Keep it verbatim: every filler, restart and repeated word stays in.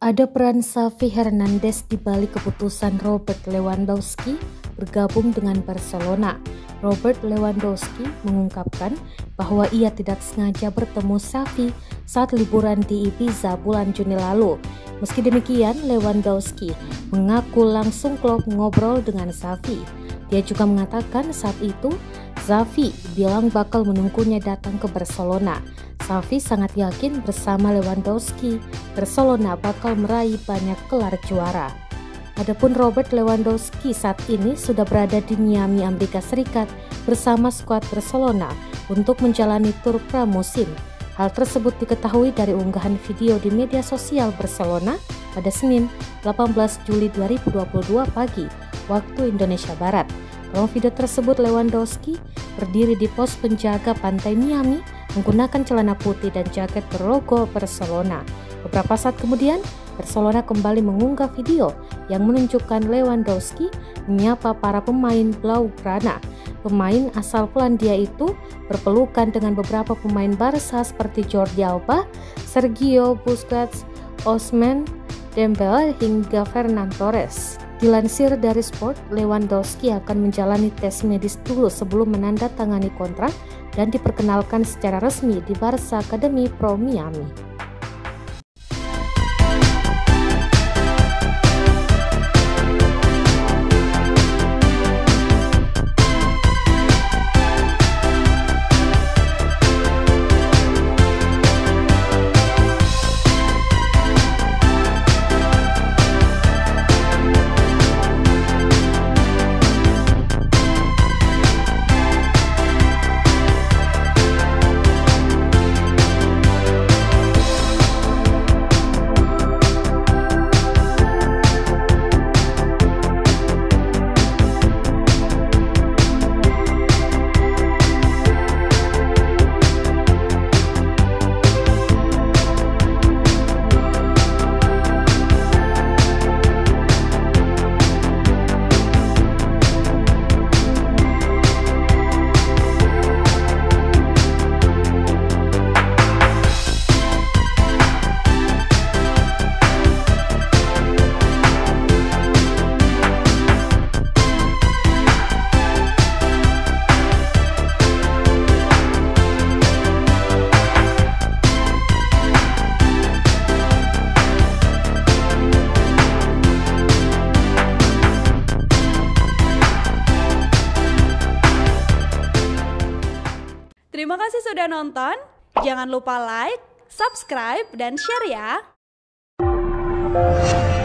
Ada peran Xavi Hernandez di balik keputusan Robert Lewandowski bergabung dengan Barcelona. Robert Lewandowski mengungkapkan bahwa ia tidak sengaja bertemu Xavi saat liburan di Ibiza bulan Juni lalu. Meski demikian, Lewandowski mengaku langsung klop ngobrol dengan Xavi. Dia juga mengatakan saat itu Xavi bilang bakal menunggunya datang ke Barcelona. Xavi sangat yakin bersama Lewandowski, Barcelona bakal meraih banyak gelar juara. Adapun Robert Lewandowski saat ini sudah berada di Miami, Amerika Serikat bersama skuad Barcelona untuk menjalani tur pramusim. Hal tersebut diketahui dari unggahan video di media sosial Barcelona pada Senin delapan belas Juli dua ribu dua puluh dua pagi waktu Indonesia Barat. Dalam video tersebut, Lewandowski berdiri di pos penjaga pantai Miami menggunakan celana putih dan jaket berlogo Barcelona. Beberapa saat kemudian, Barcelona kembali mengunggah video yang menunjukkan Lewandowski menyapa para pemain Blaugrana. Pemain asal Polandia itu berpelukan dengan beberapa pemain Barca seperti Jordi Alba, Sergio Busquets, Ousmane Dembele hingga Ferran Torres. Dilansir dari Sport, Lewandowski akan menjalani tes medis dulu sebelum menandatangani kontrak dan diperkenalkan secara resmi di Barca Academy Pro Miami. Terima kasih sudah nonton, jangan lupa like, subscribe, dan share ya!